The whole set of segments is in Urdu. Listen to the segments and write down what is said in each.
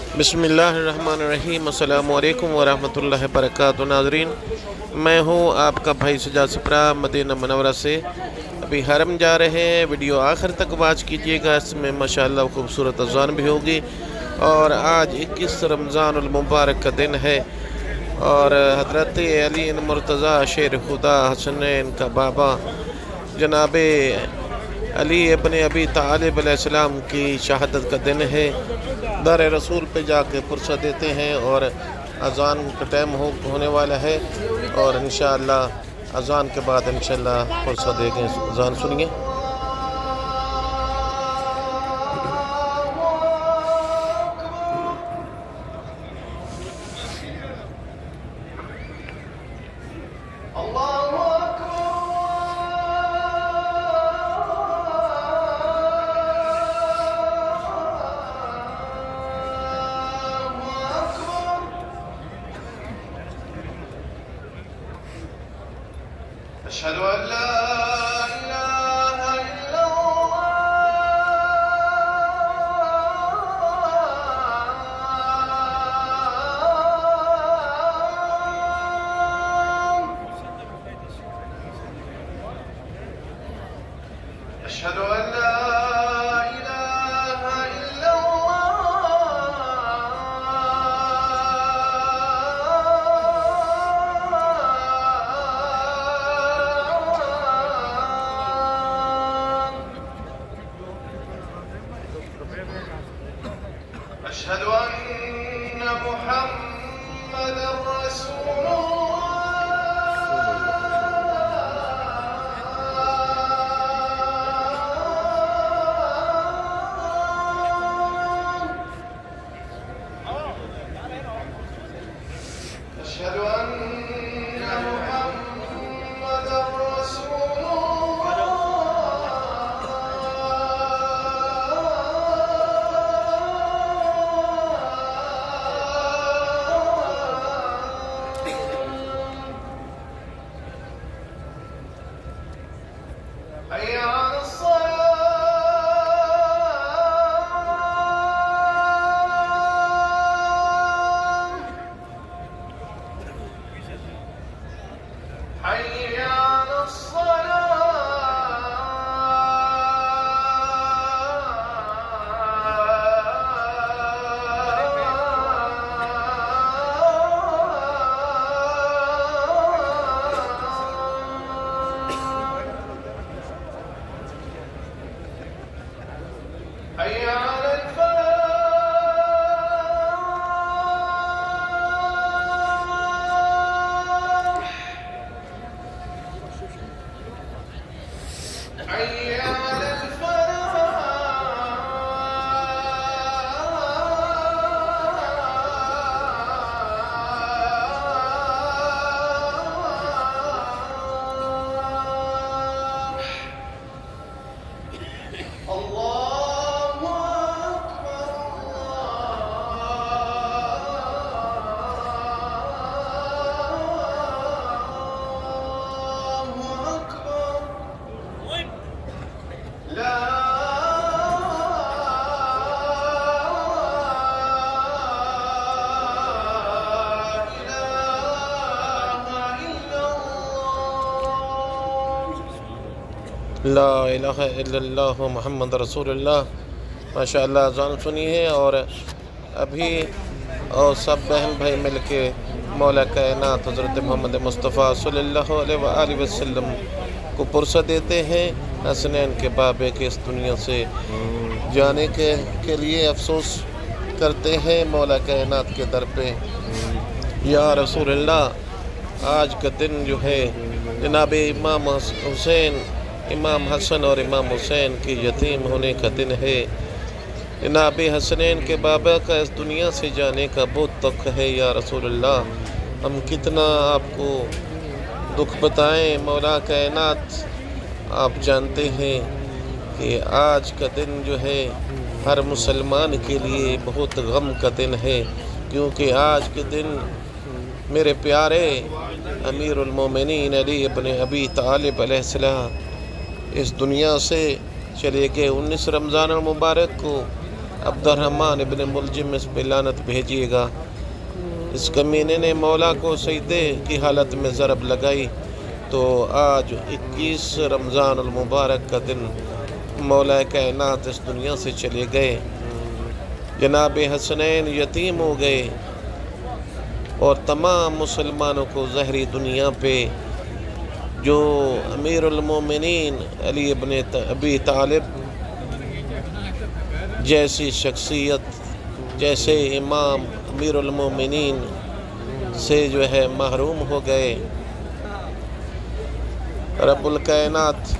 बिस्मिल्लाहिर्रहमानिर्रहीम। अस्सलामु अलैकुम वरहमतुल्लाहि वबरकातुहू। नाज़रीन, मैं हूँ आपका भाई सजाद सप्रा मदीना मुनव्वरा से। अभी हरम जा रहे हैं। वीडियो आखिर तक वॉच कीजिएगा, इसमें माशाअल्लाह खूबसूरत अज़ान भी होगी। और आज 21 रमज़ानुल मुबारक का दिन है और हज़रत अली मुर्तज़ा शेर खुदा हसनैन का बाबा जनाब अली इब्न अबी तालिब अलैहिस्सलाम की शहादत का दिन है। दर रसूल पे जाके फुर्सत देते हैं और अज़ान का टाइम होने वाला है और इंशाअल्लाह अज़ान के बाद इंशाअल्लाह फुर्सत देंगे। अज़ान सुनिए। أشهد أن لا إله إلا الله أشهد أن لا إله إلا أشهد أن محمدًا رسول الله أشهد أن محمدًا رسول حي على الصلاة حي على حي على الفلاح حي على الفلاح الله أكبر الله أكبر لا ला इलाहा इल्लल्लाह मुहम्मद रसूलुल्लाह। माशाअल्लाह अज़ान सुनी है और अभी और सब बहन भाई मिल के मौला कायनात हज़रत मोहम्मद मुस्तफ़ा सल्लल्लाहु अलैहि वसल्लम को फुर्सत देते हैं। हसनैन के बाबे के इस दुनिया से जाने के लिए अफसोस करते हैं मौला कायनात के दर पे। या रसूलल्लाह, आज का दिन जो है जनाब इमाम हुसैन, इमाम हसन और इमाम हुसैन के यतीम होने का दिन है। जनाब हसनैन के बाबा का इस दुनिया से जाने का बहुत दुख है। या रसूलल्लाह, हम कितना आपको दुख बताएं। मौला कायनात आप जानते हैं कि आज का दिन जो है हर मुसलमान के लिए बहुत गम का दिन है, क्योंकि आज के दिन मेरे प्यारे अमीरुल मोमिनीन अली इब्न अबी तालिब अलैहिस्सलाम इस दुनिया से चले गए। 19 रमज़ान मुबारक को عبدالرحمن ابن ملجم اس پہ لعنت بھیجیے گا۔ اس کمینے نے مولا کو سجدے کی حالت میں ضرب لگائی، تو آج 21 رمضان المبارک کا دن مولا کائنات اس دنیا سے چلے گئے۔ جناب حسنین یتیم ہو گئے اور تمام مسلمانوں کو ظاہری دنیا پہ جو امیر المومنین علی ابن ابی طالب جیسی شخصیت، جیسے امام امیر المومنین سے جو ہے محروم ہو گئے۔ رب الکائنات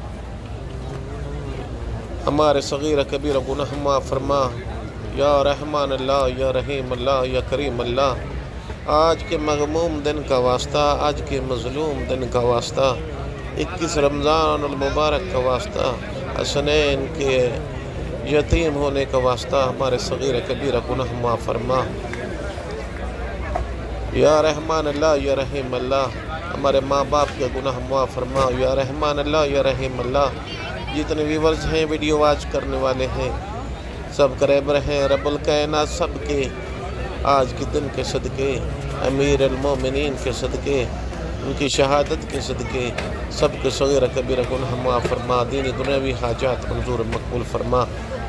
ہمارے صغیر کبیر گناہ معاف فرما، یا رحمان اللہ، یا رحیم اللہ، یا کریم اللہ۔ آج کے مغموم دن کا واسطہ، آج کے مظلوم دن کا واسطہ، 21 رمضان المبارک کا واسطہ، حسنین کے یتیم ہونے کا واسطہ ہمارے صغیر کبیر گناہ معاف فرما، یا رحمان اللہ، یا رحیم اللہ۔ ہمارے ماں باپ کے گناہ معاف فرما، یا رحمان اللہ، یا رحیم اللہ۔ جتنے ویورز ہیں، ویڈیو واچ کرنے والے ہیں، سبسکرائبر ہیں، رب الکائنات سب کے آج کے دن کے صدقے، امیر المومنین کے صدقے، ان کی شہادت کے صدقے سب کے صغیر کبیر گناہ معاف فرما، دین دنیاوی حاجات منظور مقبول فرما۔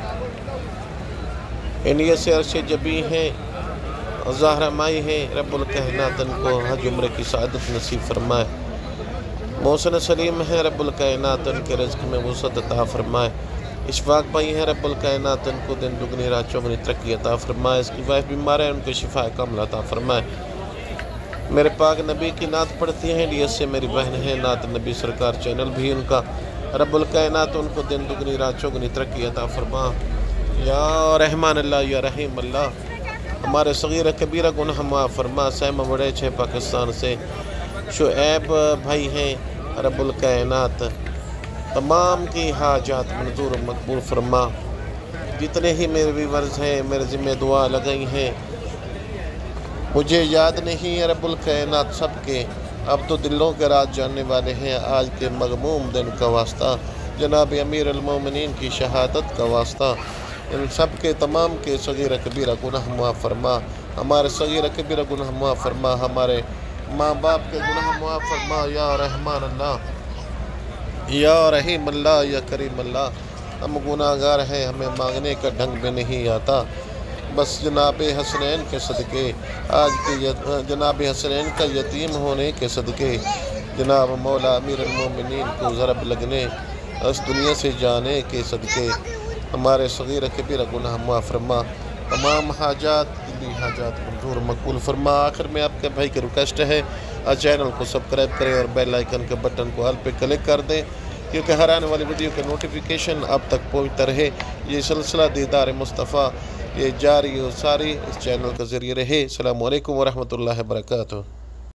انڈیا سے عرش جبی ہیں، زہرہ مائی ہیں، رب الکائنات ان کو حج عمرے کی سعادت نصیب فرمائے۔ محسن سلیم ہیں، رب الکائنات ان کے رزق میں وسعت عطا فرمائے۔ اشفاق بھائی ہیں، رب الکائنات ان کو دن دگنی رات چوگنی ترقی عطا فرمائے۔ اس کی وائف بیمار ہے، ان کو شفا کامل عطا فرمائے۔ میرے پاک نبی کی نعت پڑھتی ہیں، ڈی ایس سے میری بہن ہے، نعت نبی سرکار چینل بھی ان کا، رب الکائنات ان کو دن دگنی رات چوگنی ترقی عطا فرما، یا رحمان اللہ، یا رحیم اللہ۔ ہمارے صغیر کبیرہ گناہ معاف فرما۔ سیمہ بڑے چھے پاکستان سے شعیب بھائی ہیں، رب الکائنات تمام کی حاجات منظور مقبول فرما۔ جتنے ہی میرے ویورز ہیں، میرے ذمہ دعا لگئی ہیں، مجھے یاد نہیں ہے رب الکائنات سب کے، اب تو دلوں کے راز جاننے والے ہیں۔ آج کے مغموم دن کا واسطہ، جناب امیر المومنین کی شہادت کا واسطہ، ان سب کے تمام کے صغیر کبیرہ گناہ معاف فرما۔ ہمارے صغیر کبیرہ گناہ معاف فرما، ہمارے ماں باپ کے گناہ معاف فرما، یا رحمان اللہ، یا رحیم اللہ، یا کریم اللہ۔ ہم گناہ گار ہیں، ہمیں مانگنے کا ڈھنگ بھی نہیں آتا، بس جناب حسنین کے صدقے، آج کے جناب حسنین کا یتیم ہونے کے صدقے، جناب مولا امیر المومنین کو ضرب لگنے، اس دنیا سے جانے کے صدقے، ہمارے صغیر کبیرہ گناہ معاف فرما، تمام حاجات دلی حاجات منظور مقبول فرما۔ آخر میں آپ کے بھائی کی ریکویسٹ ہے، چینل کو سبسکرائب کریں اور بیل آئیکن کے بٹن کو آل پہ کلک کر دیں، کیونکہ ہر آنے والی ویڈیو کا نوٹیفیکیشن آپ تک پہنچتا رہے۔ یہ سلسلہ دیدار مصطفیٰ یہ جاری و ساری اس چینل کے ذریعے رہے۔ السلام علیکم ورحمۃ اللہ وبرکاتہ۔